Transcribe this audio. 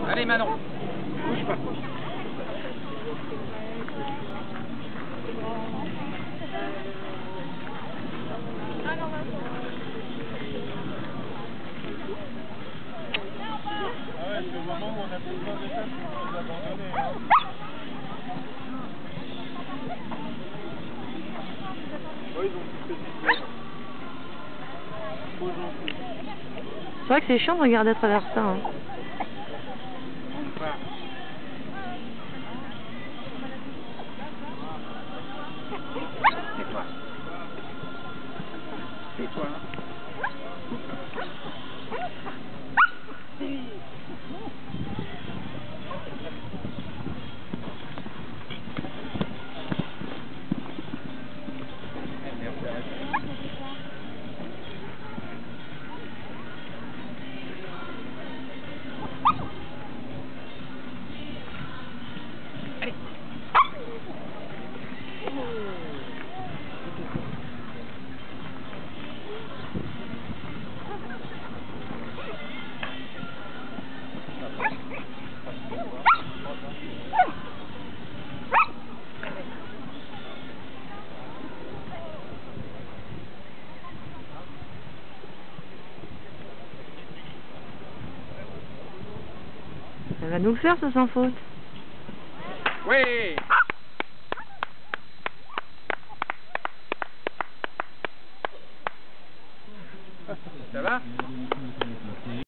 Allez Manon, bouge pas. Ah ouais, c'est le moment où on a plus besoin de ça pour nous abandonner. Hein. Ouais, ils ont plus fait du trop gentil. C'est vrai que c'est chiant de regarder à travers ça. Hein. Voilà. Tais-toi. Tais-toi. Elle va nous le faire, ça, sans faute. Oui. Ça va?